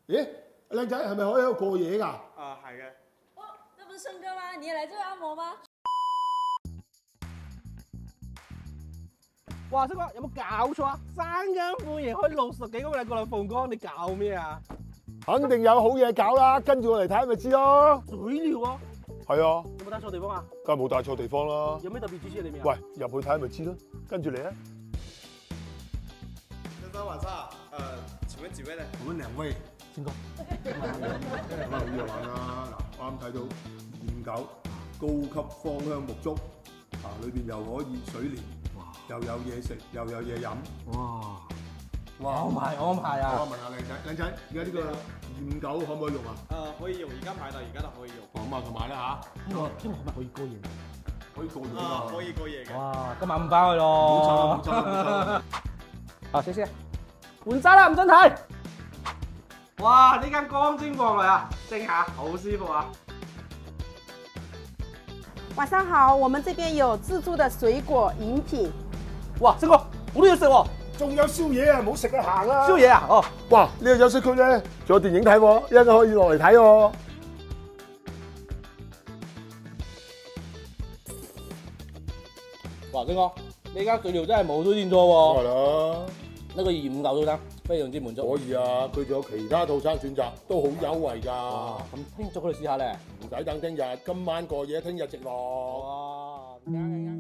咦，靚仔係咪可以喺度過夜㗎？ 啊，係嘅。 哦，那不是勝哥嗎？你也來這個按摩嗎？ 哇！星哥有冇搞錯啊？三更半夜開60幾公里過嚟鳳崗，你搞咩啊？ 肯定有好嘢搞啦，跟住我嚟睇咪知咯。 水療啊？ 係啊， 有冇帶錯地方啊？ 梗係冇帶錯地方啦。 有咩特別之處喺裏面啊？ 喂，入去睇咪知咯，跟住嚟啊！ 先生晚上，請問幾位呢？ 我們兩位， 星哥， 咁啊好嘢玩啦！嗱，我啱睇到259高級芳香沐足，啊裏邊又可以水療，又有嘢食，又有嘢飲。 哇！ 哇！ 安排啊！ 我問下靚仔，而家呢個259可唔可以用啊？ 可以用，而家買到而家就可以用。 咁啊，就買啦嚇。 呢個係咪可以過夜？ 可以過夜啊， 啊！ 可以過夜嘅。 哇！今晚唔翻去咯。 冇錯啦，冇錯啦，冇錯啦。 好，謝謝。換衫啦，吳真睇。哇！呢間光精過來啊，蒸下好舒服啊。 晚上好，我們這邊有自助的水果飲品。 哇！星哥，好多嘢食喎。 仲有宵夜啊，唔好食啊，行啦！ 宵夜啊？哦。 哇！呢個休息區咧，仲有電影睇喎，一陣間可以落嚟睇喎。 哇！星哥，呢間水療真係冇推薦錯喎。 係啦， 呢個259套餐非常之滿足。 可以啊，佢仲有其他套餐選擇，都好優惠㗎。 咁聽日再過嚟試下咧。 唔使等聽日，今晚過夜，聽日直落。 哇！啱啱啱。